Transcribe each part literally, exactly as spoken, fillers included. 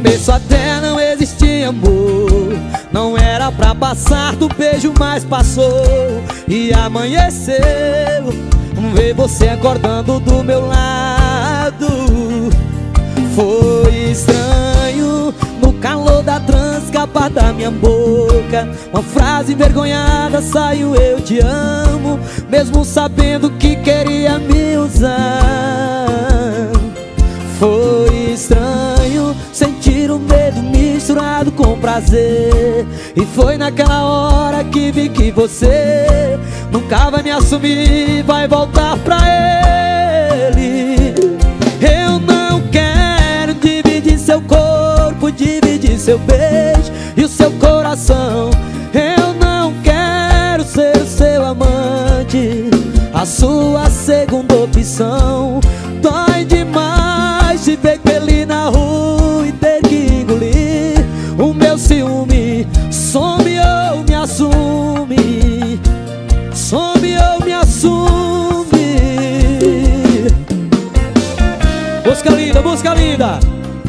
começo até não existia amor. Não era pra passar do beijo, mas passou. E amanheceu, ver você acordando do meu lado. Foi estranho, no calor da trança escapar da minha boca uma frase envergonhada saiu: eu te amo, mesmo sabendo que queria me usar. Foi estranho sentir o medo misturado com prazer. E foi naquela hora que vi que você nunca vai me assumir, vai voltar pra ele. Eu não quero dividir seu corpo, dividir seu beijo e o seu coração. Eu não quero ser o seu amante, a sua segunda opção. Dói demais te ver com ele na rua e ter que engolir o meu ciúme. Some ou me assume, some ou me assume. Música linda, música linda.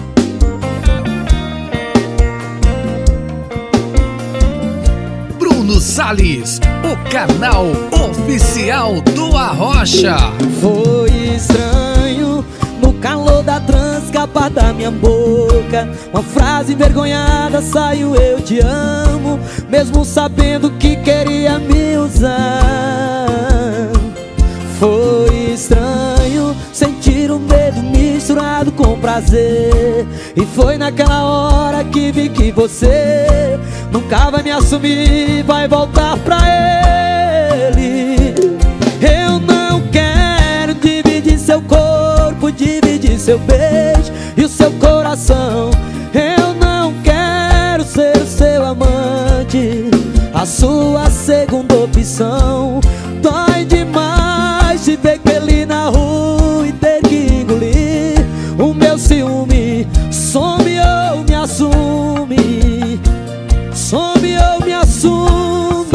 Bruno Salles, o canal oficial do Arrocha. Foi estranho, no calor da trança escapar da minha boca uma frase envergonhada saiu: eu te amo, mesmo sabendo que queria me usar. Foi estranho sentir o medo misturado com prazer. E foi naquela hora que vi que você nunca vai me assumir, vai voltar pra ele. Eu não quero dividir seu corpo, dividir seu beijo e o seu coração. Eu não quero ser o seu amante, a sua segunda opção. Dói demais te ver com ele na rua e ter que engolir o meu ciúme. Some ou me assume, some ou me assume.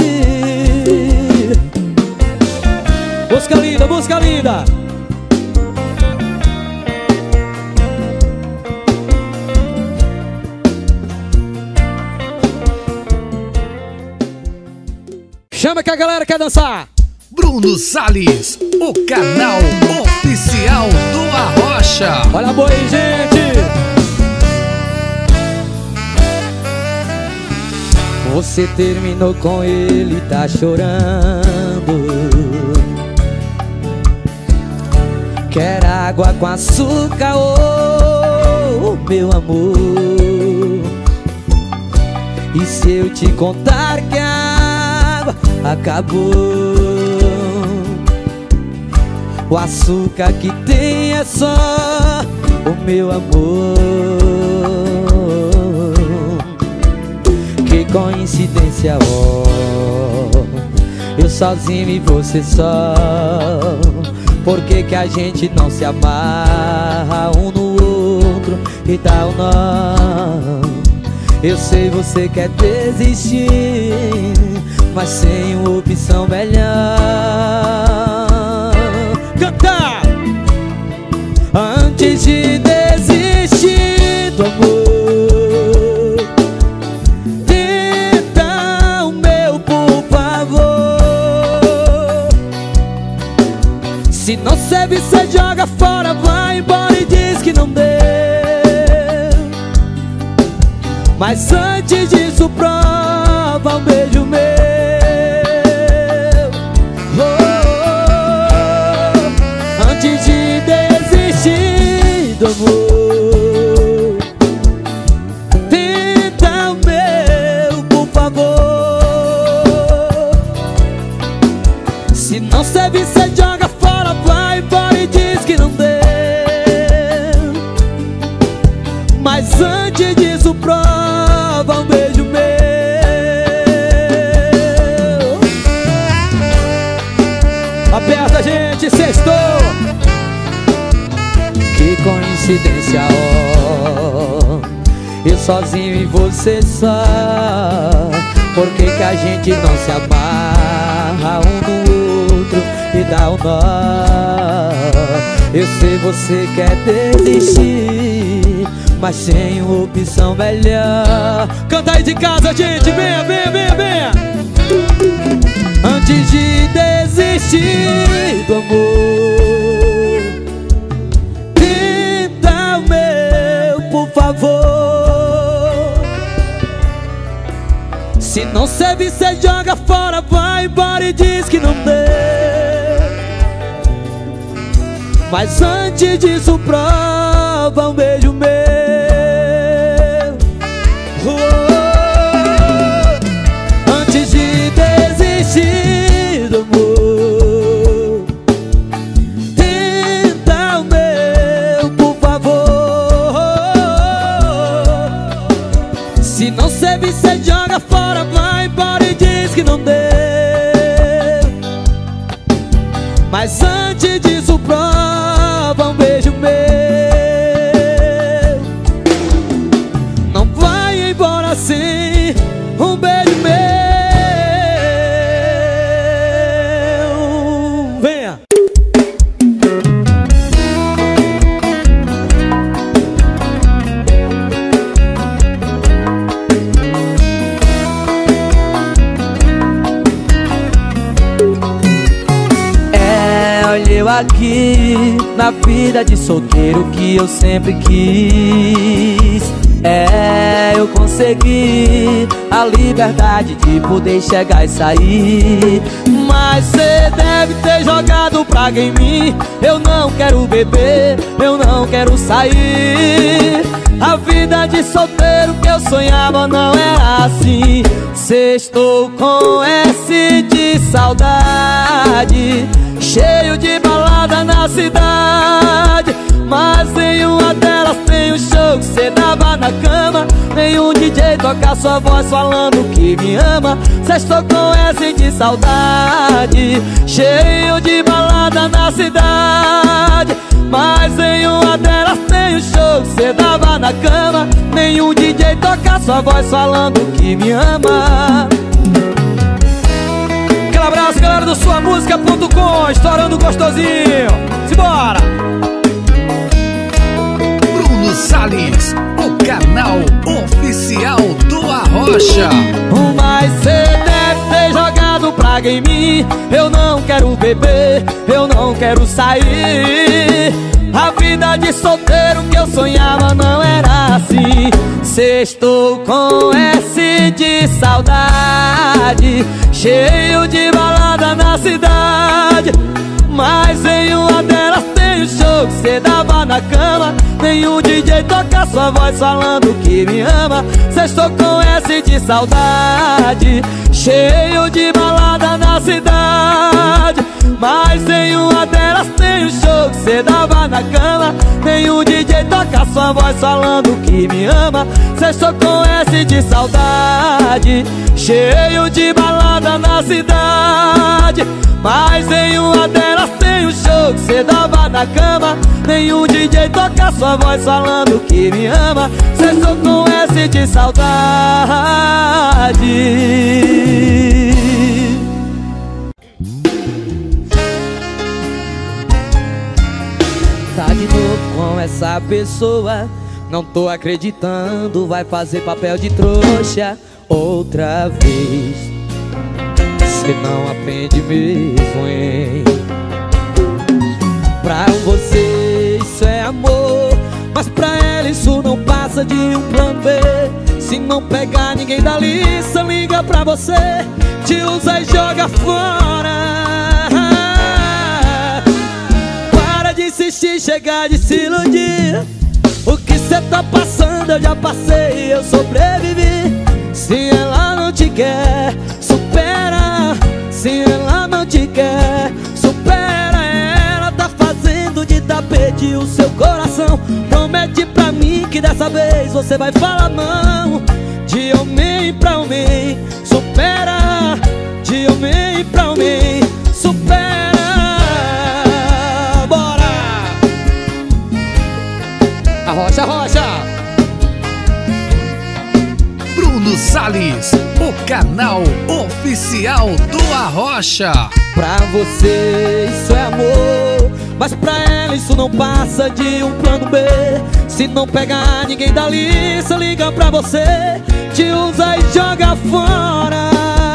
Música linda, música linda. Chama que a galera quer dançar. Bruno Salles, o canal oficial do Arrocha. Olha a boa aí, gente. Você terminou com ele, tá chorando. Quer água com açúcar, oh, meu amor. E se eu te contar que a água acabou, o açúcar que tem é só o meu amor. Que coincidência, ó, eu sozinho e você só. Por que que a gente não se amarra um no outro e dá o nó? Eu sei você quer desistir, mas sem uma opção melhor. Cantar! Antes de desistir do amor, tenta o meu, por favor. Se não serve, cê joga fora, vai embora e diz que não deu. Mas antes disso, prova um beijo meu. Antes de desistir do amor, tenta o meu, por favor. Se não serve, cê joga fora, vai embora e diz que não deu. Mas antes disso, prova um beijo meu. Aperta, gente, sextou. Que coincidência, ó, eu sozinho e você só. Por que que a gente não se amarra um no outro e dá um nó? Eu sei você quer desistir, mas tenho opção melhor. Canta aí de casa, gente, venha, venha, venha, venha. Antes de desistir do amor, tenta o meu, por favor. Se não serve, cê joga fora, vai embora e diz que não deu. Mas antes disso, prova um beijo meu. Oh, antes de desistir do amor, tenta o meu, por favor. Se não serve, cê joga fora, vai embora e diz que não deu. Mas antes disso, prova um beijo meu. Não vai embora sem um beijo meu. Venha. É, olha eu aqui na vida de solteiro que eu sempre quis. É, eu consegui a liberdade de poder chegar e sair. Mas cê deve ter jogado praga em mim. Eu não quero beber, eu não quero sair. A vida de solteiro que eu sonhava não era assim. Cê estou com S de saudade, cheio de balada na cidade. Mas nenhuma delas tem o show que cê dava na cama. Nenhum D J toca sua voz falando que me ama. Cê estou com S de saudade, cheio de balada na cidade. Mas nenhuma delas tem o show que cê dava na cama. Nenhum D J toca sua voz falando que me ama. Aquele abraço, galera do sua música ponto com, estourando gostosinho. Simbora! Bruno Salles, o canal oficial do Arrocha. Mas cê deve ter jogado praga em mim. Eu não quero beber, eu não quero sair. A vida de solteiro que eu sonhava não era assim. Cê estou com S de saudade, cheio de balada na cidade. Mas nenhuma delas tem o show que cê dava na cama. Nenhum D J toca sua voz falando que me ama. Cê estou com S de saudade, cheio de balada na cidade. Mas nenhuma delas tem o show que cê dava na cama. Nenhum D J toca sua voz falando que me ama. Cê estou com S de saudade, cheio de balada na cidade. Mas nenhuma delas tem o show que cê dava na cama. Nenhum D J toca sua voz falando que me ama. Cê estou com S de saudade. Tá de novo com essa pessoa, não tô acreditando. Vai fazer papel de trouxa outra vez. Você não aprende mesmo, hein? Pra você isso é amor, mas pra ela isso não passa de um plano B. Se não pegar ninguém da lista, liga pra você, te usa e joga fora. Para de insistir, chegar de se iludir. O que cê tá passando eu já passei, eu sobrevivi. Se ela não te quer, supera. Se ela não te quer, supera. Ela tá fazendo de tapete o seu coração. Promete pra mim que dessa vez você vai falar não. De homem pra homem, supera. De homem pra homem, supera. Bora! Arrocha, arrocha! Bruno Salles, o canal oficial do Arrocha. Pra você isso é amor, mas pra ela isso não passa de um plano B. Se Se não pegar ninguém da lista, liga pra você, te usa e joga fora.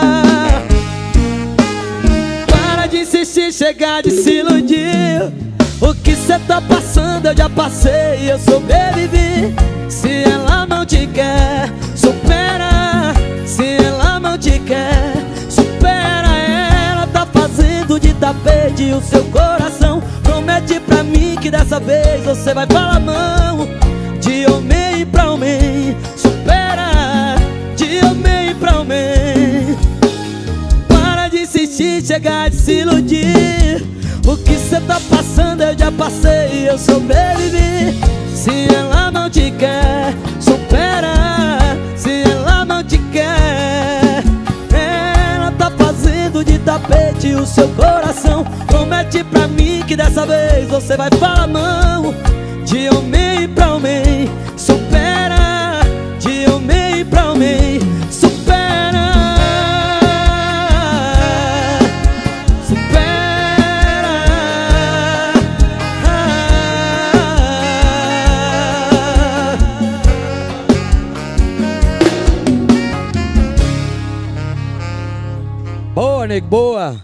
Para de insistir, chegar de se iludir. O que cê tá passando eu já passei e eu sobrevivi. Se ela não te quer, supera. Se ela não te quer, supera. Ela tá fazendo de tapete o seu coração. Promete pra mim que dessa vez você vai falar não. De homem pra homem, supera. De homem pra homem. Para de insistir, chegar de se iludir. O que cê tá passando eu já passei e eu sobrevivi. Se ela não te quer, supera. Se ela não te quer, ela tá fazendo de tapete o seu coração. Promete pra mim que dessa vez você vai falar não. De homem pra homem, supera. De homem pra homem, supera. Supera. Boa, nego, boa.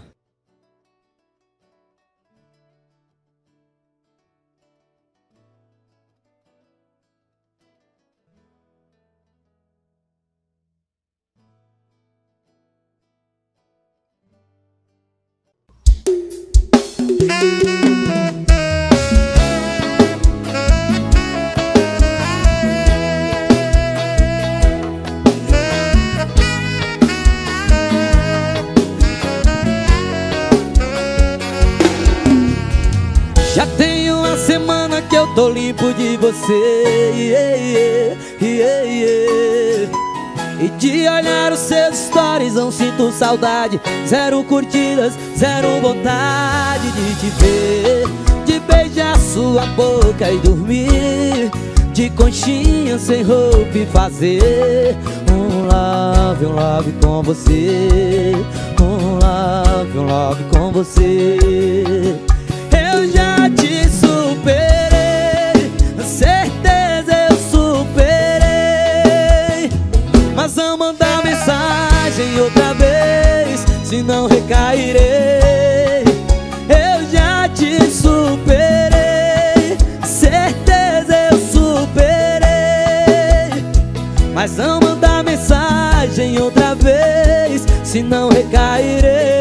Já tem uma semana que eu tô limpo de você, yeah, yeah, yeah, yeah. E de olhar os seus stories não sinto saudade. Zero curtidas, zero vontade de te ver, de beijar sua boca e dormir de conchinha sem roupa e fazer um love, um love com você. Um love, um love com você. Eu já te superei, certeza eu superei. Mas não mandar mensagem outra vez, senão recairei. Eu já te superei, certeza eu superei. Mas não mandar mensagem outra vez, senão recairei.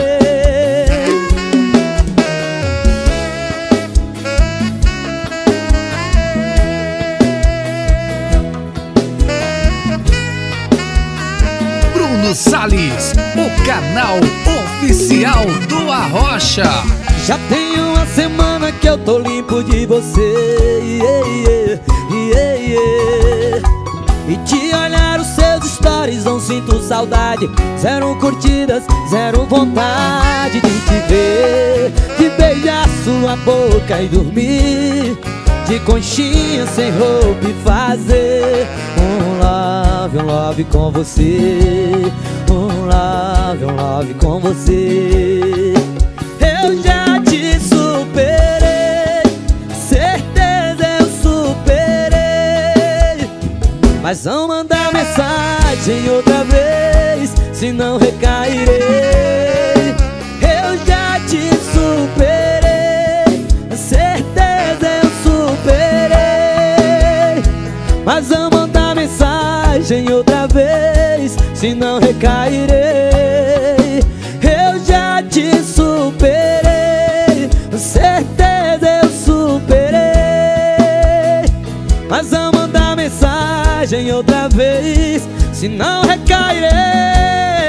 Salles, o canal oficial do Arrocha. Já tem uma semana que eu tô limpo de você, yeah, yeah, yeah, yeah. E de olhar os seus stories não sinto saudade. Zero curtidas, zero vontade de te ver, de beijar sua boca e dormir de conchinha sem roupa e fazer um love, um love com você. Um love, um love com você. Eu já te superei, certeza eu superei. Mas não mandar mensagem outra vez, senão recairei. Eu já te superei, certeza eu superei. Mas não mandar mensagem outra vez, senão recairei. Eu já te superei, certeza eu superei. Mas não mandar mensagem outra vez, senão recairei.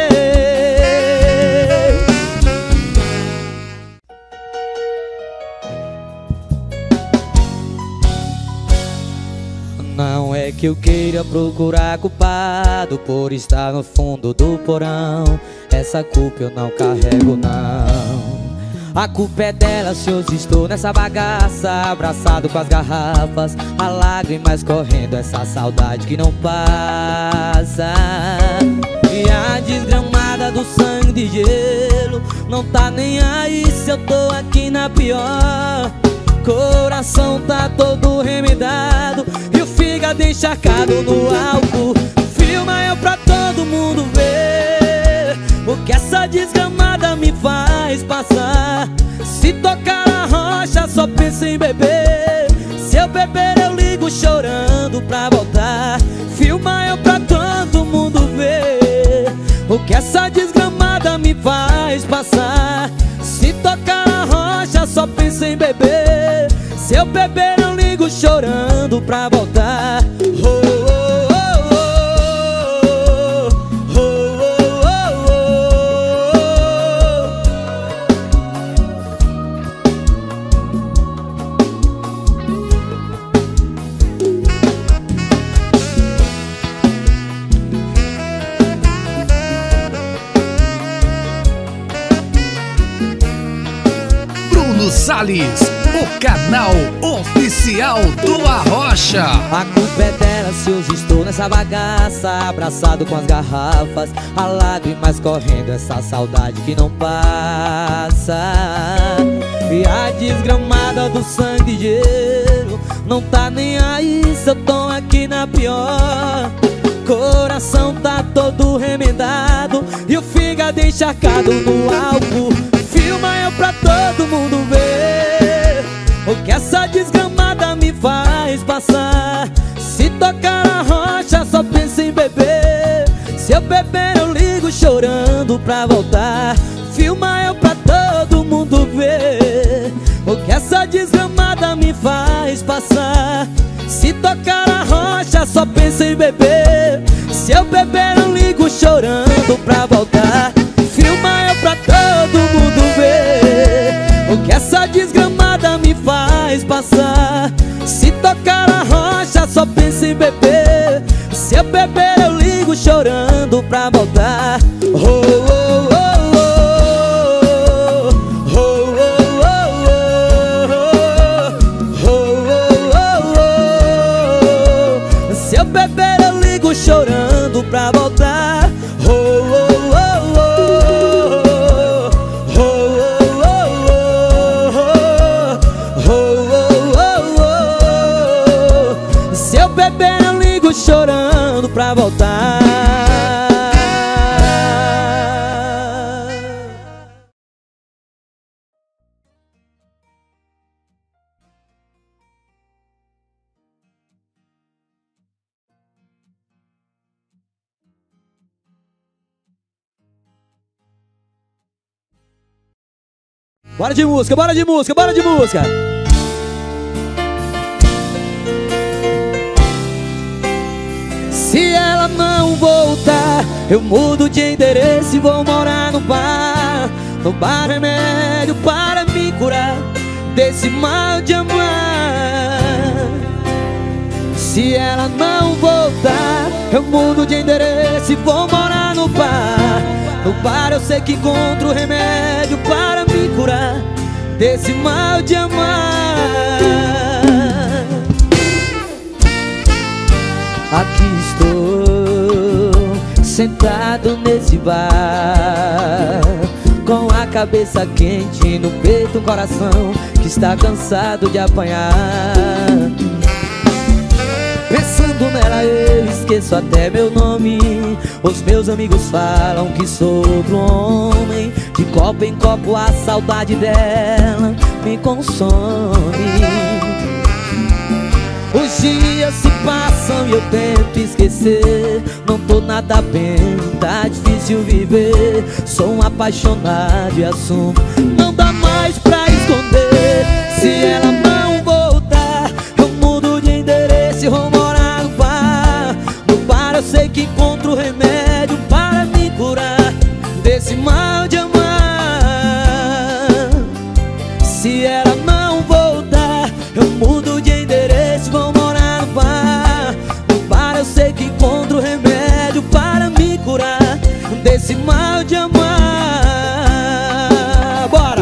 Não é que eu queira procurar culpado por estar no fundo do porão. Essa culpa eu não carrego, não. A culpa é dela se hoje estou nessa bagaça, abraçado com as garrafas, a lágrimas correndo, essa saudade que não passa. E a desgramada do sangue de gelo não tá nem aí se eu tô aqui na pior. Coração tá todo remedado, fígado encharcado no álcool. Filma eu pra todo mundo ver o que essa desgramada me faz passar. Se tocar a rocha só penso em beber. Se eu beber eu ligo chorando pra voltar. Filma eu pra todo mundo ver o que essa desgramada me faz passar. Se tocar a rocha só penso em beber. Se eu beber eu ligo chorando pra voltar. Oh, oh, oh, oh, oh, oh, Bruno Salles, o canal oficial do Arrocha. A culpa é dela se hoje estou nessa bagaça, abraçado com as garrafas, a lágrimas correndo, essa saudade que não passa. E a desgramada do sangue e gelo não tá nem aí se eu tô aqui na pior. Coração tá todo remendado e o fígado encharcado no álcool. Filma eu pra todo mundo ver o que essa desgramada me faz passar. Se tocar a rocha só penso em beber. Se eu beber eu ligo chorando pra voltar. Filma eu pra todo mundo ver o que essa desgramada me faz passar. Se tocar a rocha só penso em beber. Se eu beber eu ligo chorando pra voltar. Filma eu pra todo mundo ver o que essa desgramada me faz passar. Se tocar a rocha só penso em beber. Se eu beber eu ligo chorando pra voltar. Oh, oh, oh, oh, oh, oh, oh, oh. Se eu beber eu ligo chorando pra voltar. Oh, oh, oh, oh, oh, oh, oh, oh. Se eu beber eu ligo chorando pra voltar. Bora de música, bora de música, bora de música. Se ela não voltar, eu mudo de endereço e vou morar no bar. No bar remédio para me curar desse mal de amar. Se ela não voltar, eu mudo de endereço e vou morar no bar. No bar eu sei que encontro remédio para me curar desse mal de amar. Aqui estou, sentado nesse bar, com a cabeça quente, no peito um coração que está cansado de apanhar. Pensando nela eu esqueço até meu nome. Os meus amigos falam que sou outro homem. De copo em copo a saudade dela me consome. Os dias se passam e eu tento esquecer. Não tô nada bem, tá difícil viver. Sou um apaixonado e assumo, não dá mais pra esconder. Se ela não voltar, eu mudo de endereço e vou morar no bar. No bar eu sei que encontro remédio para me curar desse mal de amar. Se ela não voltar, eu mudo de endereço e vou morar no bar. No bar eu sei que encontro remédio para me curar desse mal de amar. Bora!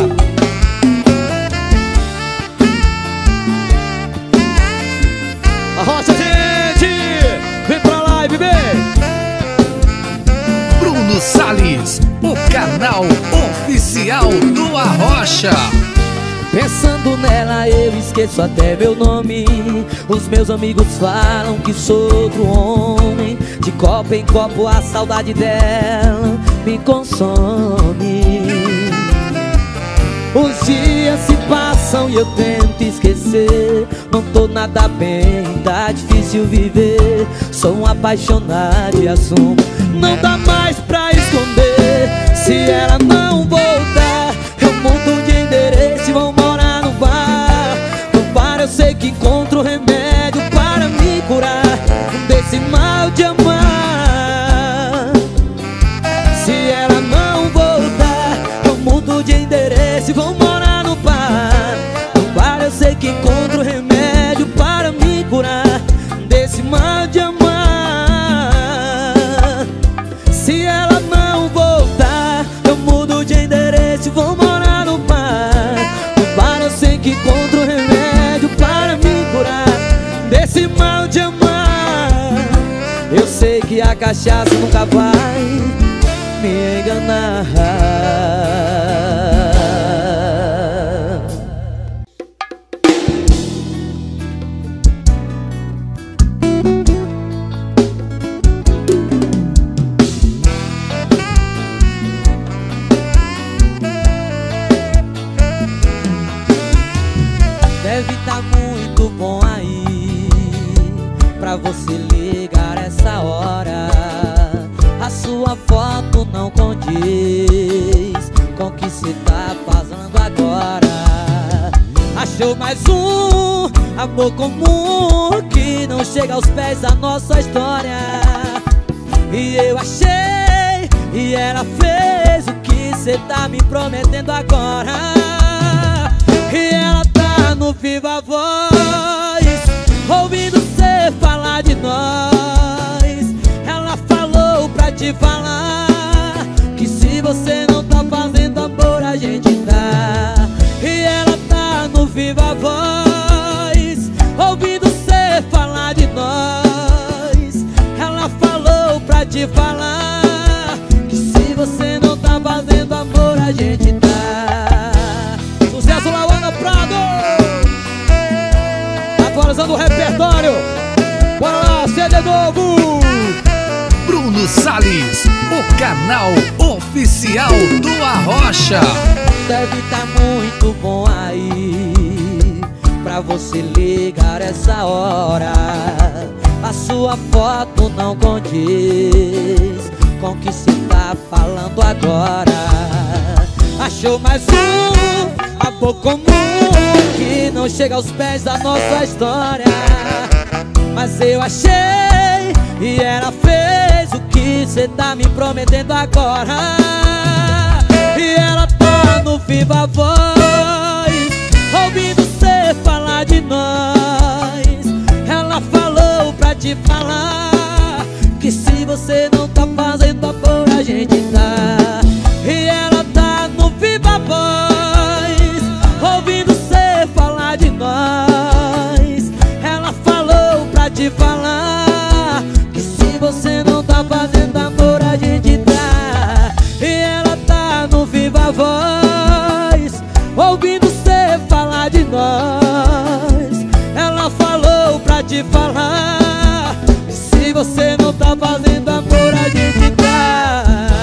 Arrocha, gente! Vem pra live, vem! Bruno Salles, o canal oficial do Arrocha. Pensando nela eu esqueço até meu nome. Os meus amigos falam que sou outro homem. De copo em copo a saudade dela me consome. Os dias se passam e eu tento esquecer. Não tô nada bem, tá difícil viver. Sou um apaixonado e assumo, não dá mais pra esconder. Se ela não voltar, eu mudo de endereço e vou morar no bar. No bar eu sei que encontro remédio para me curar desse mal de amar. Se ela não voltar, eu mudo de endereço e vou morar no bar. No bar eu sei que encontro remédio para me curar desse mal de amar. Se ela não voltar, eu mudo de endereço e vou morar no bar. No bar eu sei que encontro remédio para me curar desse mal de amar. Eu sei que a cachaça nunca vai me enganar. Deve tá muito bom aí pra você ligar essa hora. A sua foto não condiz com o que cê tá fazendo agora. Achou mais um amor comum que não chega aos pés da nossa história. E eu achei, e ela fez o que cê tá me prometendo agora. E ela tá no Viva Voz, ouvindo cê falar de nós. Ela falou pra te falar que se você não tá fazendo amor, a gente tá. E ela tá no Viva Voz, ouvindo cê falar de nós. Ela falou pra te falar que se você não tá fazendo amor, a gente tá. Sucesso, Lauana Prado, atualizando o repertório. Bora lá, C D novo. Bruno Salles, o canal oficial do Arrocha. Deve tá muito bom aí pra você ligar essa hora. A sua foto não condiz com o que cê tá falando agora. Achou mais um amor comum que não chega aos pés da nossa história. Mas eu achei, e ela fez o que cê tá me prometendo agora. E ela tá no Viva Voz, ouvindo cê falar de nós. Ela falou pra te falar que se você não tá fazendo amor, a gente tá. E ela tá no Viva Voz, ouvindo cê falar de nós. Ela falou pra te falar que se você não tá fazendo amor, a gente tá. E ela tá no Viva Voz, ouvindo cê falar de nós. Ela falou pra te falar que se você não tá fazendo amor, a gente tá.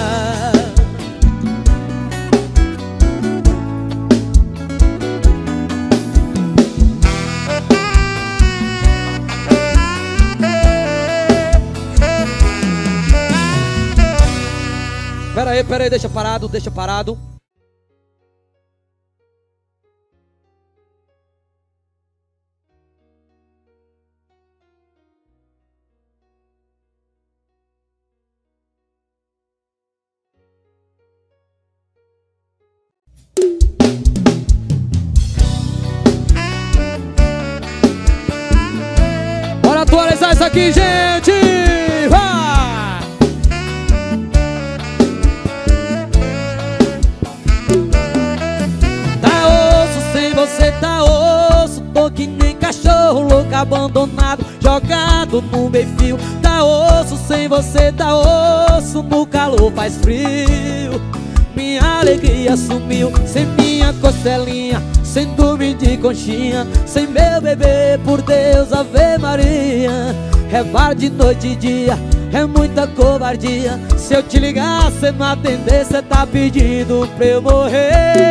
Pera aí, pera aí, deixa parado, deixa parado. Bora atualizar isso aqui, gente! Vai! Tá osso sem você, tá osso. Tô que nem cachorro louco abandonado, jogado no meio-fio. Tá osso sem você, tá osso. No calor faz frio, minha alegria sumiu. Sem minha minha costelinha, sem dormir de conchinha, sem meu bebê, por Deus, Ave Maria. É bar de noite e dia, é muita covardia. Se eu te ligar, cê não atender, cê tá pedindo pra eu morrer.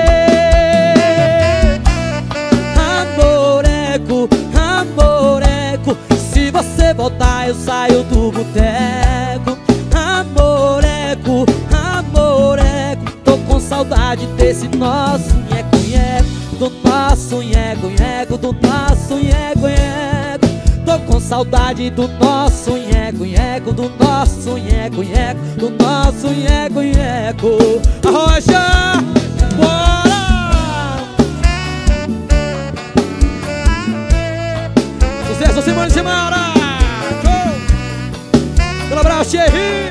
Amoreco, amoreco, se você voltar eu saio do boteco. Amoreco, amoreco, tô com saudade desse nosso nheco-nheco, do nosso nheco-nheco, do nosso nheco-nheco. Tô com saudade do nosso nheco-nheco, do nosso nheco-nheco, do nosso nheco-nheco. Arrocha, bora! Sucesso, semana de semana! Pelo abraço, Thierry!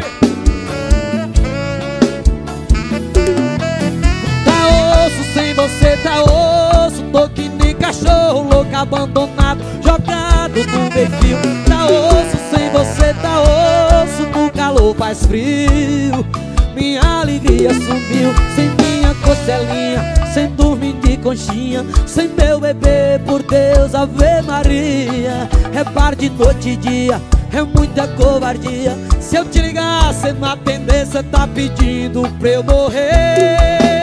Tá osso, sem você tá osso, tô que nem cachorro louco, abandonado, jogado no meio-fio. Tá osso, sem você tá osso, no calor faz frio. Minha alegria sumiu, sem minha costelinha, sem dormir de conchinha, sem meu bebê, por Deus, Ave Maria. É bar de noite e dia, é muita covardia. Se eu te ligar, cê não atender, cê tá pedindo pra eu morrer.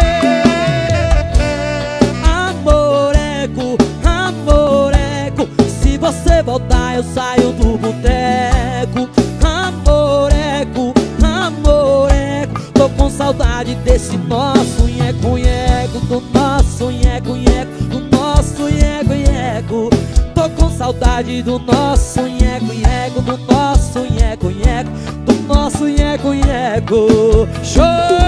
Amoreco, amoreco, se você voltar eu saio do boteco. Amoreco, amoreco, tô com saudade desse nosso nheco-nheco, do nosso nheco-nheco, do nosso nheco-nheco. Tô com saudade do nosso nheco-nheco, do nosso nheco-nheco, do nosso nheco-nheco. Show!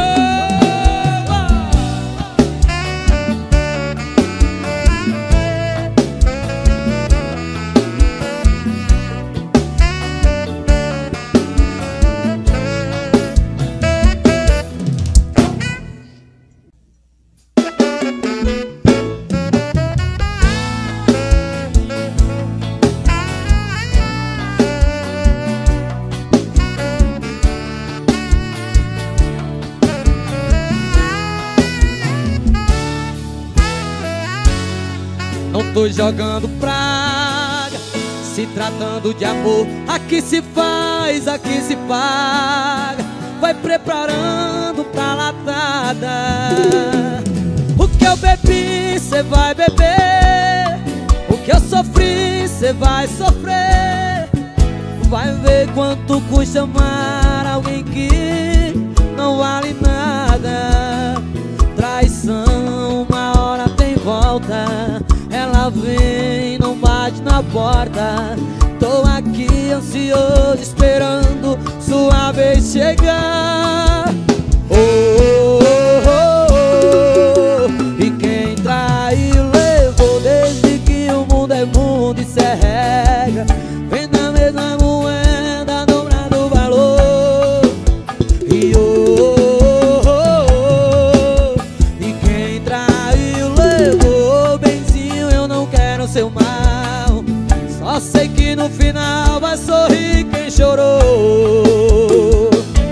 Não tô jogando praga, se tratando de amor, aqui se faz, aqui se paga. Vai preparando pra latada. O que eu bebi, cê vai beber. O que eu sofri, cê vai sofrer. Vai ver quanto custa amar alguém que não vale nada. Traição, uma hora tem volta. Ela vem, não bate na porta. Tô aqui ansioso, esperando sua vez chegar. Oh, oh, oh, oh. E quem traiu levou, desde que o mundo é mundo, isso é regra. Vem na mesma moeda, dobrando o valor. E oh, oh, oh, oh. E quem traiu levou, benzinho, eu não quero seu mal. Só sei que no final vai sorrir quem chorou.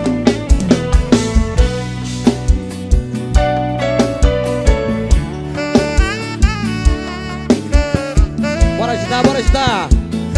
Bora agitar, bora agitar.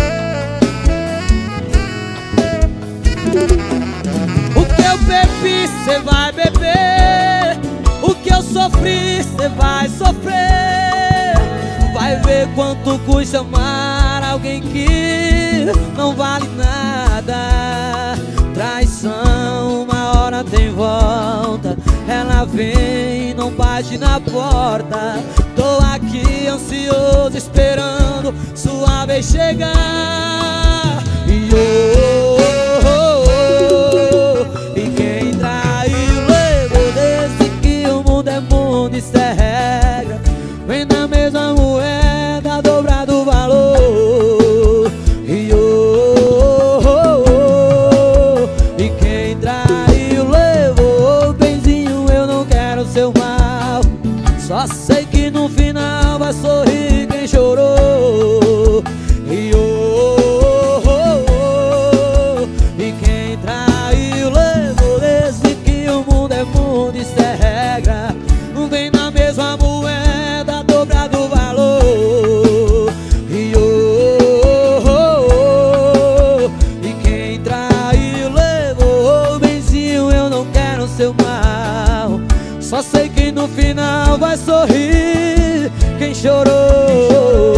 O que eu bebi, cê vai beber. O que eu sofri, cê vai sofrer. Vai ver quanto custa amar alguém que não vale nada. Traição, uma hora tem volta. Ela vem, não bate na porta. Tô aqui ansioso, esperando sua vez chegar. E oh, oh, oh, oh. E quem traiu levou, desde que o mundo é mundo, isso é regra. Vem na mesma moeda, dobrado o valor. E oh, oh, oh, oh. E quem traiu levou, benzinho, eu não quero seu mal. Só sei que no final vai sorrir quem chorou. E oh, oh, Só sei que no final vai sorrir quem chorou.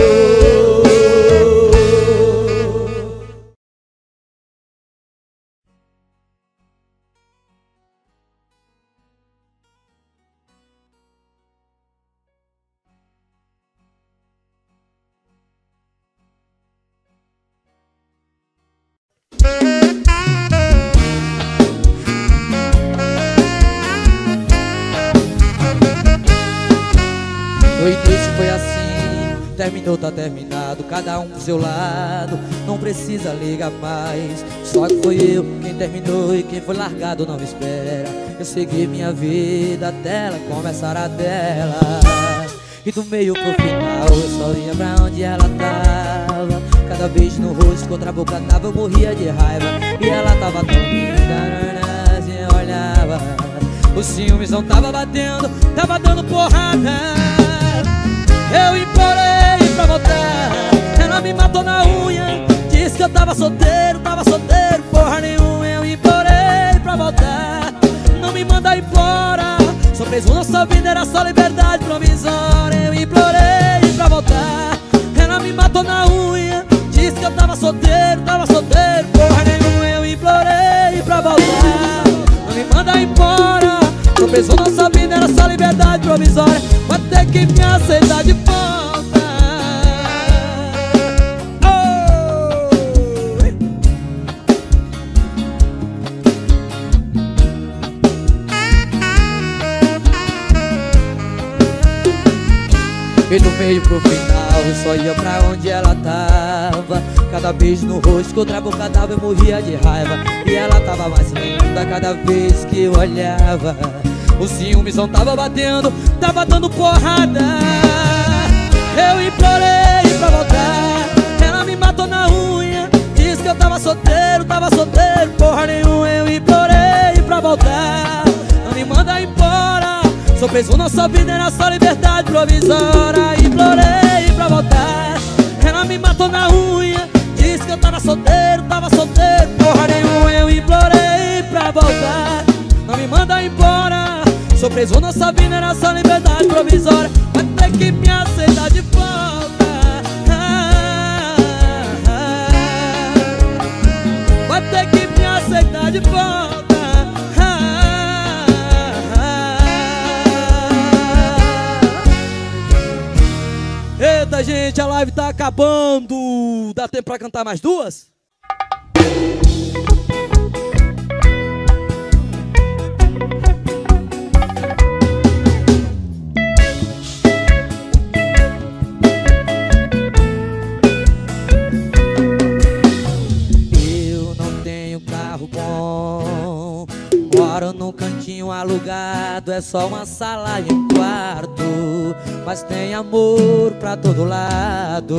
Foi triste, foi assim, terminou, tá terminado, cada um pro seu lado, não precisa ligar mais. Só que foi eu quem terminou e quem foi largado não me espera. Eu segui minha vida até ela começar a dela. E do meio pro final eu só ia pra onde ela tava. Cada beijo no rosto que outra boca dava eu morria de raiva. E ela tava tão linda, assim eu olhava. O ciúmes não tava batendo, tava dando porrada. Eu implorei pra voltar, ela me matou na unha. Disse que eu tava solteiro, tava solteiro, porra nenhuma. Eu implorei pra voltar, não me manda embora. Sou preso, nossa vida era só liberdade provisória. Eu implorei pra voltar, ela me matou na unha. Disse que eu tava solteiro, tava solteiro, porra nenhuma. Eu implorei pra voltar, não me manda embora. Sou preso, nossa vida era só liberdade provisória. Vai ter que me aceitar de volta. Oh! E do meio pro final eu só ia pra onde ela tava. Cada beijo no rosto que outra boca dava eu morria de raiva. E ela tava mais linda cada vez que eu olhava. O ciúmes não tava batendo, tava dando porrada. Eu implorei pra voltar, ela me matou na unha. Disse que eu tava solteiro, tava solteiro, porra nenhuma. Eu implorei pra voltar, não me manda embora. Sou preso, nossa vida era só liberdade provisória. Implorei pra voltar, ela me matou na unha. Disse que eu tava solteiro, tava solteiro, porra nenhuma. Eu implorei pra voltar, não me manda embora. Sou preso, nossa vida era só liberdade provisória. Vai ter que me aceitar de volta. ah, ah, ah. Vai ter que me aceitar de volta. ah, ah, ah. Eita gente, a live tá acabando. Dá tempo pra cantar mais duas? Moro num cantinho alugado, é só uma sala e um quarto, mas tem amor pra todo lado.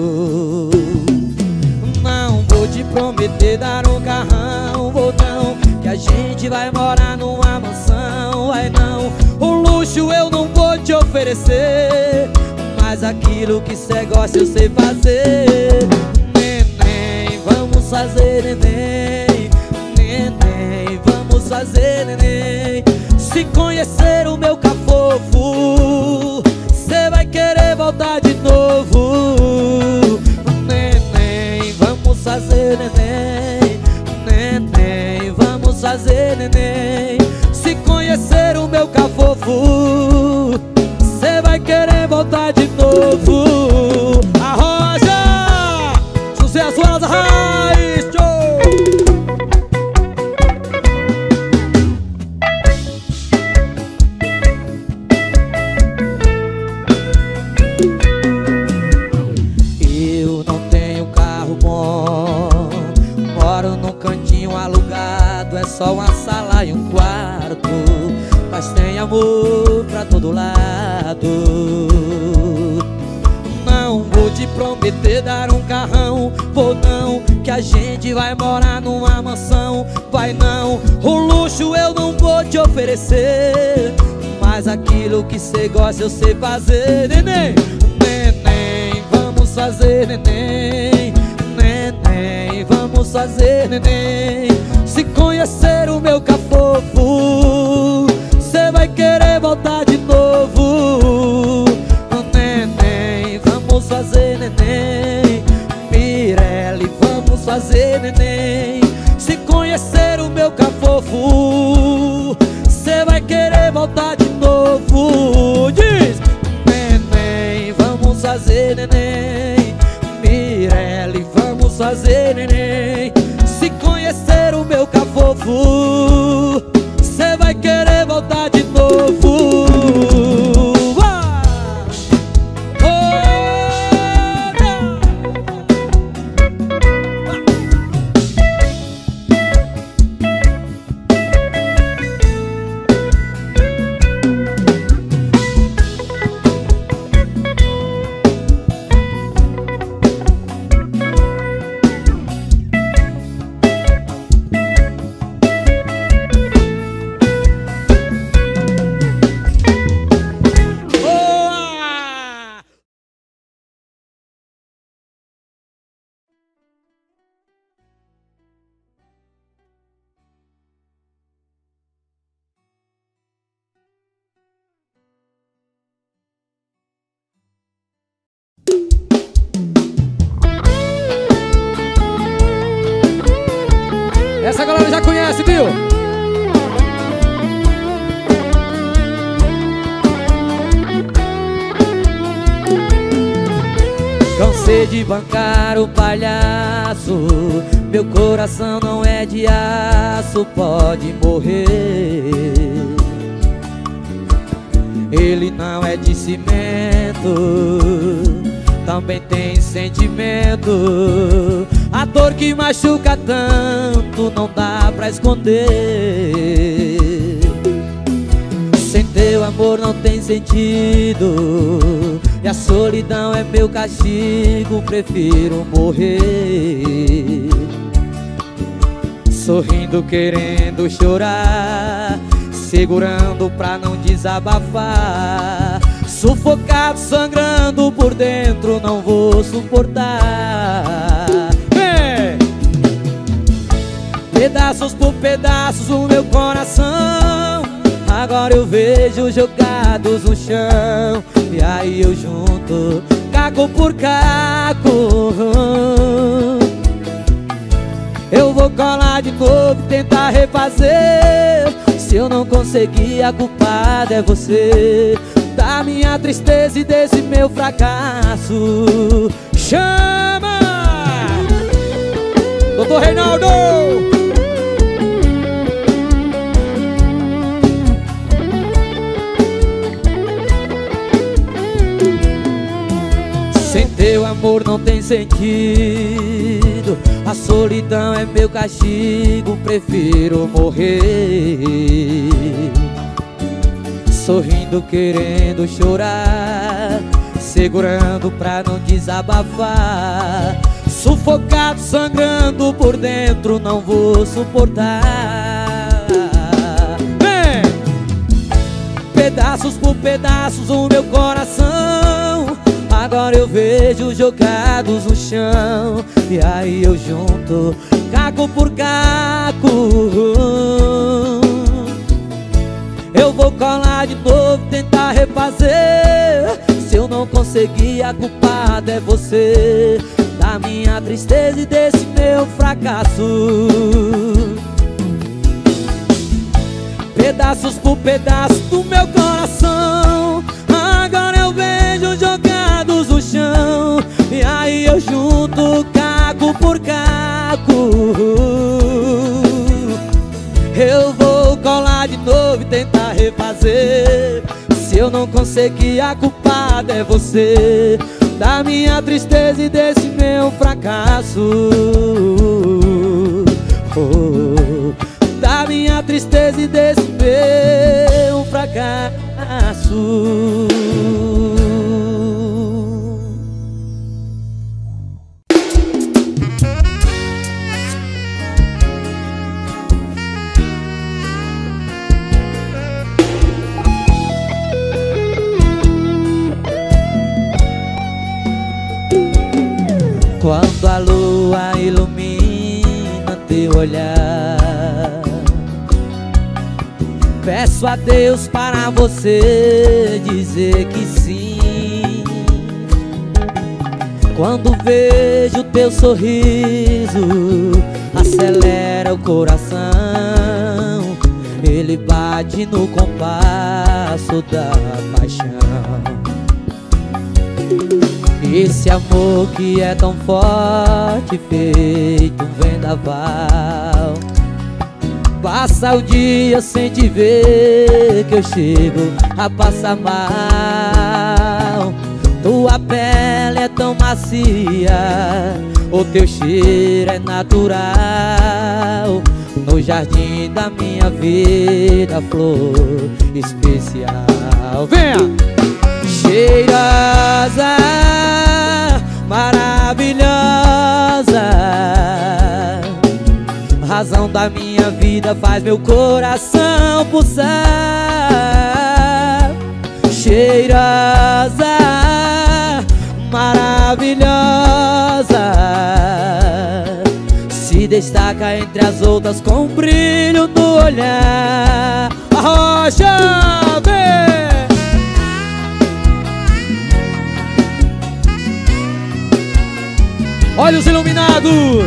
Não vou te prometer dar um carrão, vou não, que a gente vai morar numa mansão. Vai não, o luxo eu não vou te oferecer, mas aquilo que cê gosta eu sei fazer. Neném, vamos fazer neném. Neném, vamos fazer neném. Se conhecer o meu cafofo, cê vai querer voltar de novo. Neném, vamos fazer neném. Neném, vamos fazer neném. Se conhecer o meu cafofo, cê vai querer voltar de novo. Arroja! Sucesso nas raízes! Só uma sala e um quarto, mas tem amor pra todo lado. Não vou te prometer dar um carrão, vou não, que a gente vai morar numa mansão. Vai não, o luxo eu não vou te oferecer, mas aquilo que cê gosta eu sei fazer. Neném, neném, vamos fazer neném. Neném, vamos fazer neném. Se conhecer o meu cafofo, cê vai vai querer voltar de novo. Neném, vamos fazer neném. Mirelle, vamos fazer neném. Se conhecer o meu cafofo, cê vai querer voltar de novo. Diz! Neném, vamos fazer neném. Mirelle, vamos fazer neném. Se conhecer o meu cafofo, cê vai querer voltar de novo. Essa galera já conhece, viu? Cansei de bancar o palhaço. Meu coração não é de aço, pode morrer. Ele não é de cimento, também tem sentimento. A dor que machuca tanto não dá pra esconder. Sem teu amor não tem sentido, e a solidão é meu castigo, prefiro morrer. Sorrindo querendo chorar, segurando pra não desabafar. Sufocado, sangrando por dentro, não vou suportar. Vem! Pedaços por pedaços o meu coração, agora eu vejo jogados no chão. E aí eu junto, caco por caco. Eu vou colar de novo e tentar refazer. Se eu não conseguir, a culpada é você, da minha tristeza e desse meu fracasso. Chama! Doutor Reinaldo! Sem teu amor não tem sentido, a solidão é meu castigo, prefiro morrer. Sorrindo querendo chorar, segurando pra não desabafar. Sufocado, sangrando por dentro, não vou suportar. Vem! Pedaços por pedaços o meu coração, agora eu vejo jogados no chão. E aí eu junto, caco por caco. Eu vou colar de novo, tentar refazer. Se eu não conseguir, a culpada é você, da minha tristeza e desse meu fracasso. Pedaços por pedaços do meu coração, agora eu vejo jogados no chão. E aí eu junto, caco por caco. Eu vou colar de novo e tentar refazer. Se eu não conseguir, a culpada é você, da minha tristeza e desse meu fracasso. Oh, da minha tristeza e desse meu fracasso. Quando a lua ilumina teu olhar, Peço a Deus para você dizer que sim. Quando vejo teu sorriso, acelera o coração. Ele bate no compasso da paixão. Esse amor que é tão forte, feito um vendaval. Passa o dia sem te ver, que eu chego a passar mal. Tua pele é tão macia, o teu cheiro é natural. No jardim da minha vida, flor especial. Venha! Cheirosa, maravilhosa, razão da minha vida, faz meu coração pulsar. Cheirosa, maravilhosa, se destaca entre as outras com brilho no olhar. Arrocha, vem! Olha os iluminados!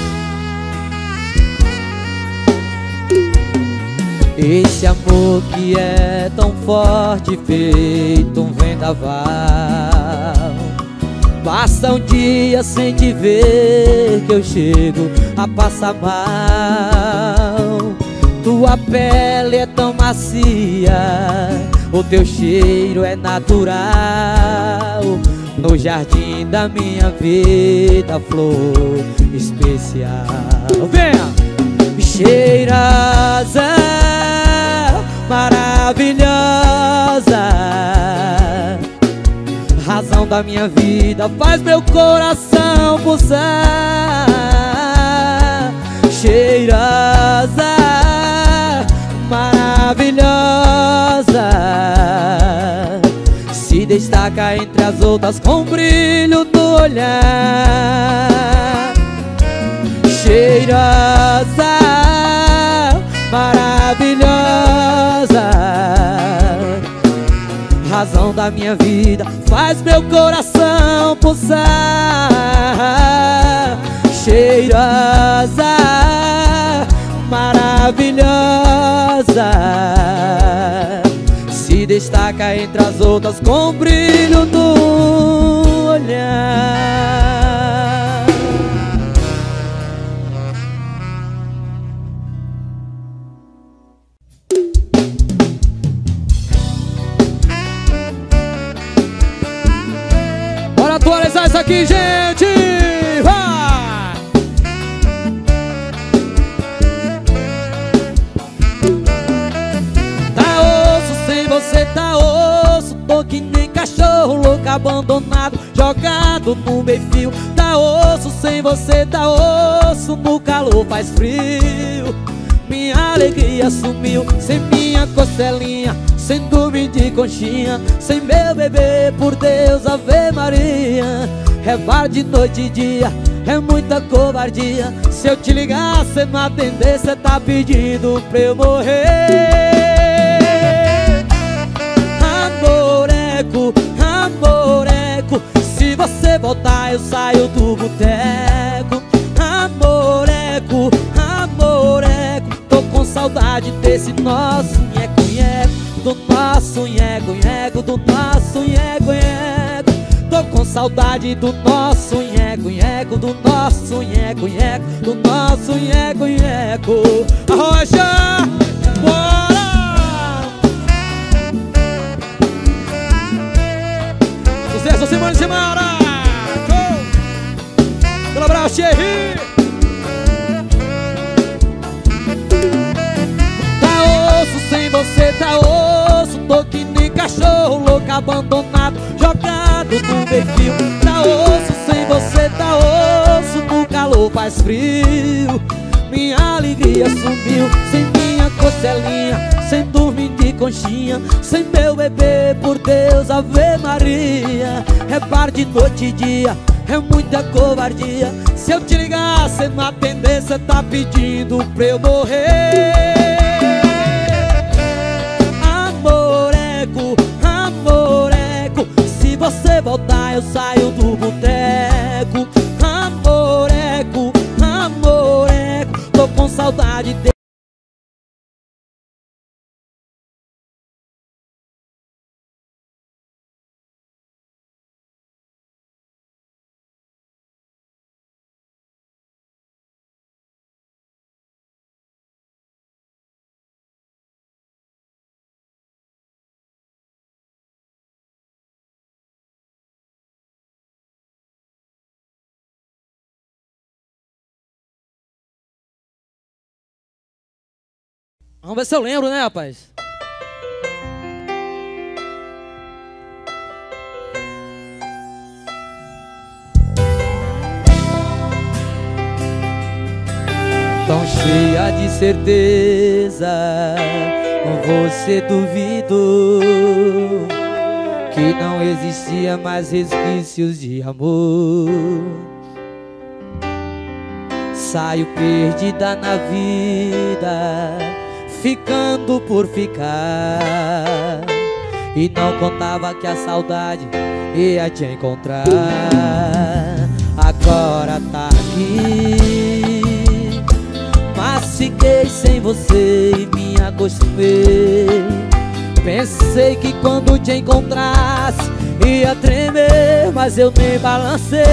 Esse amor que é tão forte, feito um vendaval. Passa um dia sem te ver, que eu chego a passar mal. Tua pele é tão macia, o teu cheiro é natural. No jardim da minha vida, flor especial. Venha! Cheirosa, maravilhosa, razão da minha vida, faz meu coração pulsar. Cheirosa, maravilhosa, se destaca entre as outras com brilho no olhar. Cheirosa, maravilhosa, razão da minha vida, faz meu coração pulsar. Cheirosa, maravilhosa, se destaca entre as outras com brilho no olhar. Bora atualizar isso aqui, gente! Vai! Tá osso, sem você tá osso. Tô que nem cachorro louco, abandonado, jogado no meio-fio. Tá osso, sem você tá osso. No calor faz frio. Minha alegria sumiu, sem minha costelinha, sem dormir de conchinha, sem meu bebê, por Deus, Ave Maria. É bar de noite e dia, é muita covardia. Se eu te ligar, cê não atender, cê tá pedindo pra eu morrer. Amoreco, amoreco, se você voltar eu saio do boteco. Amoreco, amoreco, tô com saudade desse nosso nheco-nheco, do nosso nheco-nheco, do nosso nheco-nheco. Tô com saudade do nosso nheco-nheco, do nosso nheco-nheco, do nosso nheco-nheco. Arrocha, bora! Sucesso, semana de semana! Pelo abraço, Thierry! Sem você tá osso, tô que nem cachorro louco, abandonado, jogado no meio-fio. Tá osso, sem você tá osso. No calor faz frio. Minha alegria sumiu, sem minha costelinha, sem dormir de conchinha, sem meu bebê, por Deus, Ave Maria. É bar de noite e dia, é muita covardia. Se eu te ligar, cê não atender, cê tá pedindo pra eu morrer. você voltar eu saio do boteco. Amoreco, amoreco, tô com saudade dele. Vamos ver se eu lembro, né, rapaz? Tão cheia de certeza, você duvidou que não existia mais resquícios de amor. Saio perdida na vida, ficando por ficar, e não contava que a saudade ia te encontrar. Agora tá aqui, mas fiquei sem você e me acostumei. Pensei que quando te encontrasse ia tremer, mas eu nem balancei.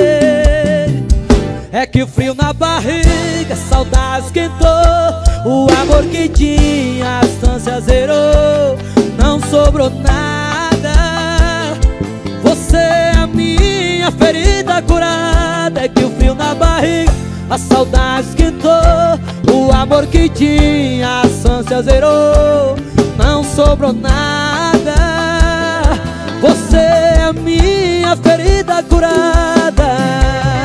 É que o frio na barriga, saudade esquentou. O amor que tinha, a distância zerou. Não sobrou nada. Você é a minha ferida curada. É que o frio na barriga, a saudade esquentou. O amor que tinha, a distância zerou. Não sobrou nada. Você é a minha ferida curada.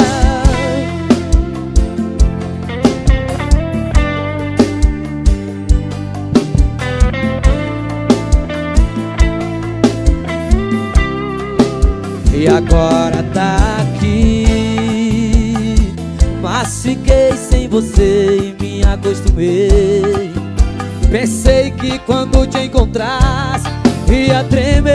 E agora tá aqui, mas fiquei sem você e me acostumei. Pensei que quando te encontrasse ia tremer.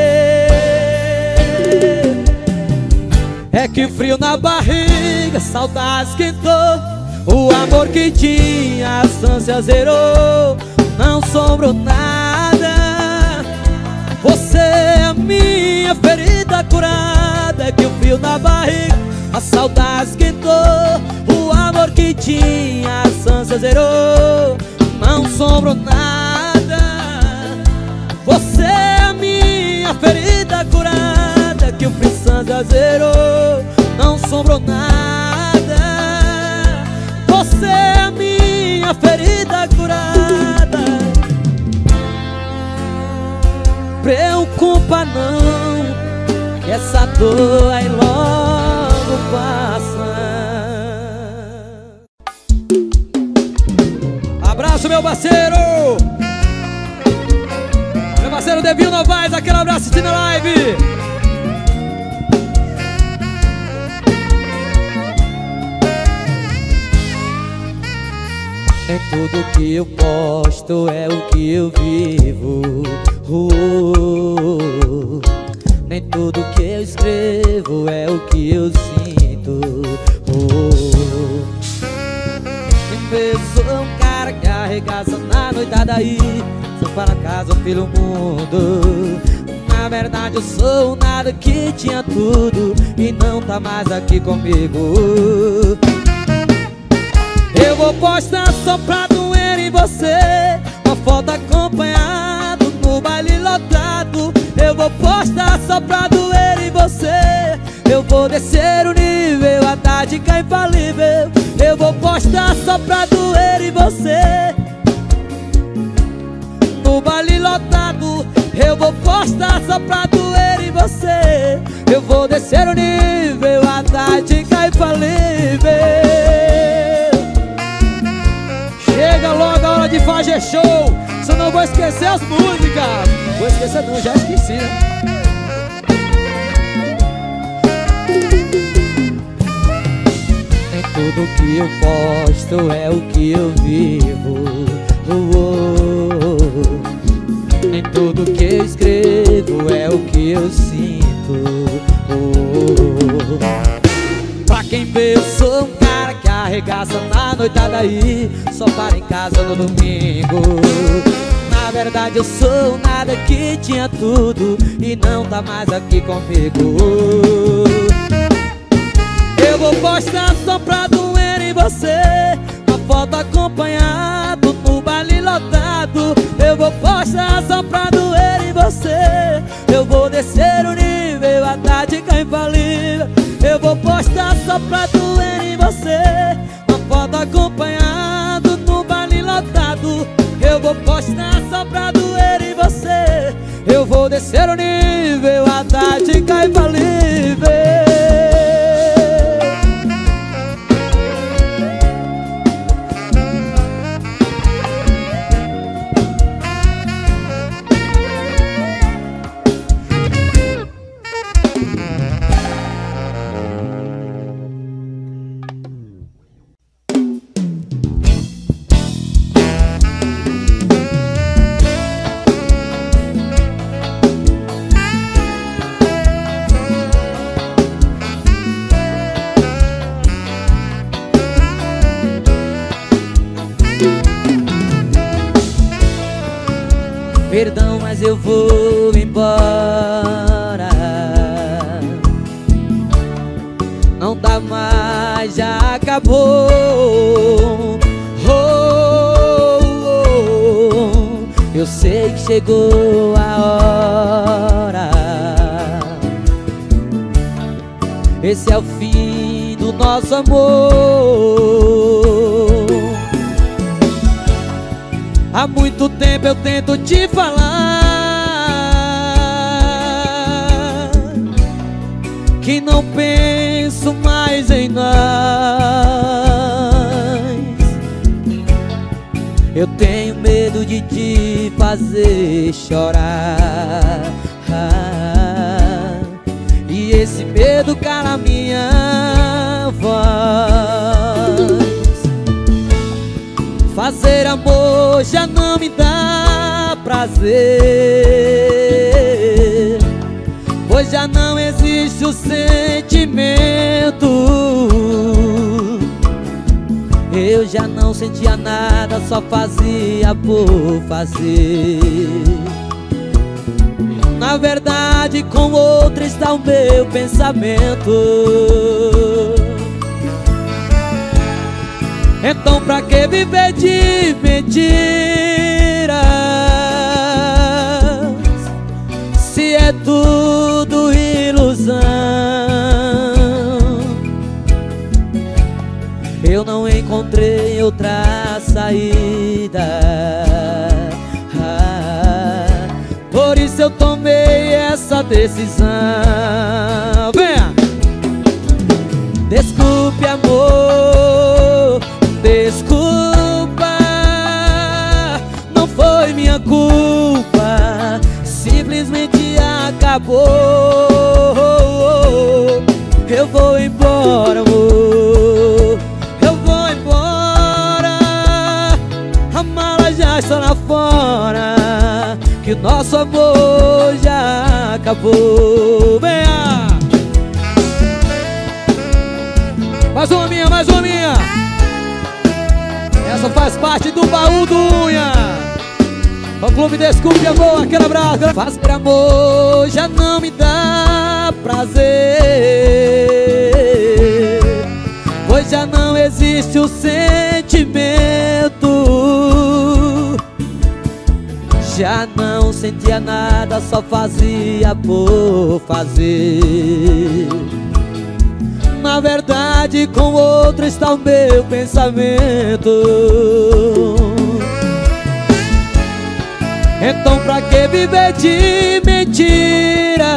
É que frio na barriga, saudade esquentou. O amor que tinha, a distância zerou. Não sobrou nada. Você é a minha ferida curada. É que o frio na barriga, a saudade esquentou. O amor que tinha, a distância zerou. Não sobrou nada. Você é a minha ferida curada. É que o frio na barriga zerou. Não sobrou nada. Você é a minha ferida curada. Preocupa não, que essa dor aí logo passa. Abraço, meu parceiro! Meu parceiro Devinho Novaes, aquele abraço assistindo a live. Nem tudo que eu posto é o que eu vivo. Oh, oh, oh. Nem tudo que eu escrevo é o que eu sinto. Oh, oh. Eu sou um cara que arregaça na noitada aí, sou para casa pelo mundo. Na verdade eu sou um nada que tinha tudo e não tá mais aqui comigo. Eu vou postar só pra doer em você, uma foto acompanhado no baile lotado. Eu vou postar só pra doer em você. Eu vou descer o nível, a tática infalível. Eu vou postar só pra doer em você. No baile lotado, eu vou postar só pra doer em você. Eu vou descer o nível, a tática infalível. Chega logo a hora de fazer show, senão eu vou esquecer as músicas. Vou esquecer não, já esqueci, né? Nem tudo que eu posto é o que eu vivo. Oh, oh, oh. Nem tudo que eu escrevo é o que eu sinto. oh. Pra quem vê, eu sou um cara que arregaça na noitada aí, só para em casa no domingo. Na verdade eu sou nada que tinha tudo e não tá mais aqui comigo. Eu vou postar só pra doer em você, uma foto acompanhado no baile lotado. Eu vou postar só pra doer em você, eu vou descer o nível, a tática infalível. Eu vou postar só pra doer em você, uma foto acompanhado no baile lotado. Eu vou postar só pra doer em você, eu vou descer o nível, a tática infalível. Perdão, mas eu vou embora. Não dá mais, já acabou. Oh, oh, oh. Eu sei que chegou a hora. Esse é o fim do nosso amor. Há muito tempo eu tento te falar que não penso mais em nós. Eu tenho medo de te fazer chorar, e esse medo cala minha voz. Fazer amor já não me dá prazer, pois já não existe o sentimento. Eu já não sentia nada, só fazia por fazer. Na verdade, com outra está o meu pensamento. Então pra que viver de mentiras, se é tudo ilusão? Eu não encontrei outra saída, ah, por isso eu tomei essa decisão. Venha! Desculpe, amor, desculpa, não foi minha culpa, simplesmente acabou. Eu vou embora, amor, eu vou embora. A mala já está lá fora, que o nosso amor já acabou. Venha! Mais uma minha, mais uma minha. Essa faz parte do baú do Unha. O clube Desculpe, amor, aquele abraço. Fazer amor já não me dá prazer, pois já não existe o sentimento. Já não sentia nada, só fazia por fazer. Na verdade, com outro está o meu pensamento. Então pra que viver de mentira,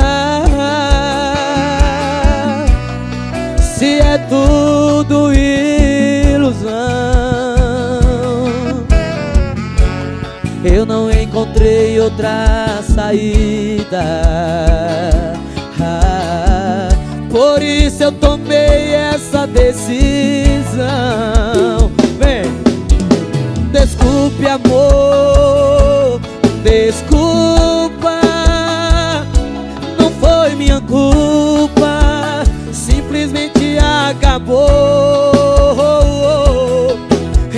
se é tudo ilusão? Eu não encontrei outra saída, ah, por isso eu tomei essa decisão. Vem! Desculpe, amor, desculpa, não foi minha culpa,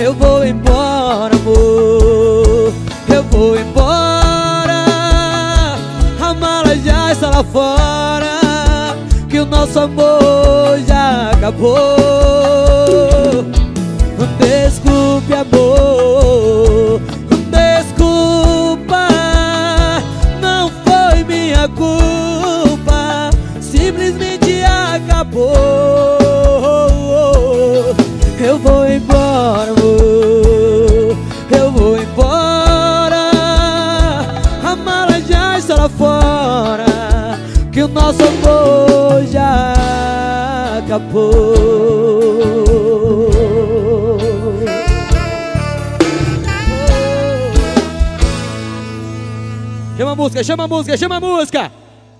Eu vou embora, amor, eu vou embora. A mala já está lá fora, que o nosso amor já acabou. Desculpe, amor, desculpa, não foi minha culpa, simplesmente acabou. Eu vou embora, amor, eu vou embora. A mala já está lá fora, que o nosso amor já acabou. Chama a música, chama a música, chama a música.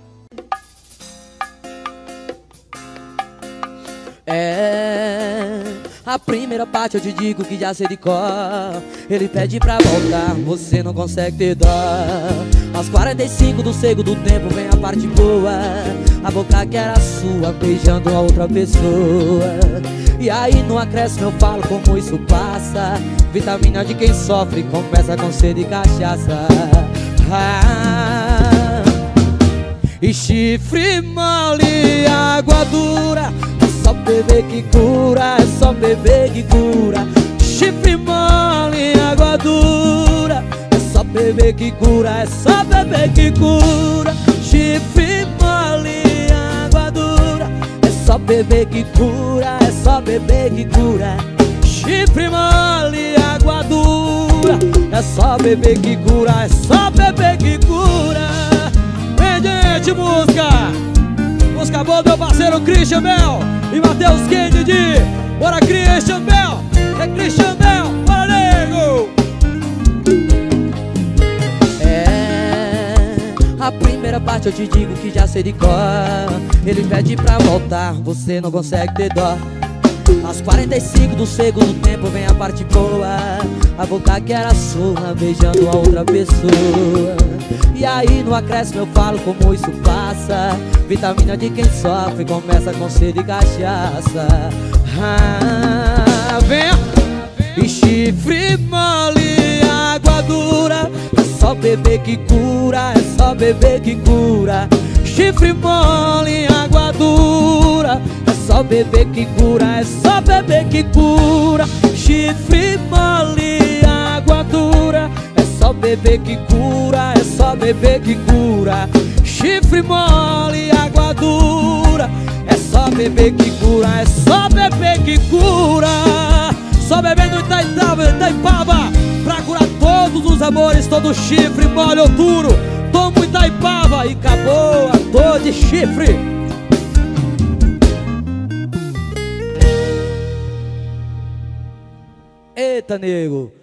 É, a primeira parte eu te digo que já sei de cor. Ele pede pra voltar, você não consegue ter dó. Aos quarenta e cinco do segundo tempo vem a parte boa. A boca que era sua beijando a outra pessoa. E aí no acréscimo eu falo como isso passa. Vitamina de quem sofre começa com sede e cachaça. Ah, e chifre mole, água dura. É só beber que cura, é só beber que cura. Chifre mole, água dura. É só beber que cura, é só beber que cura. Chifre mole, água dura. É só beber que cura, é só beber que cura. Chifre mole, água dura. É só beber que cura, é só beber que cura. Vem, gente, música. Música boa do meu parceiro Christian Bell e Matheus Kennedy. Bora, Christian Bell. É Christian Bell, bora, nego. É, a primeira parte eu te digo que já sei de cor. Ele pede pra voltar, você não consegue ter dó. Aos quarenta e cinco do segundo tempo vem a parte boa. A boca que era sua beijando a outra pessoa. E aí no acréscimo eu falo como isso passa. Vitamina de quem sofre começa com sede e cachaça. Ah, vem! E chifre mole, água dura. É só beber que cura, é só beber que cura. Chifre mole, água dura. É só beber que cura, é só beber que cura. Chifre mole, água dura. É só beber que cura, é só beber que cura. Chifre mole, água dura. É só beber que cura, é só beber que cura. Só bebendo Itaipava, Itaipava, pra curar todos os amores, todo chifre mole ou duro. Tomo Itaipava e acabou a dor de chifre. Eita, nego.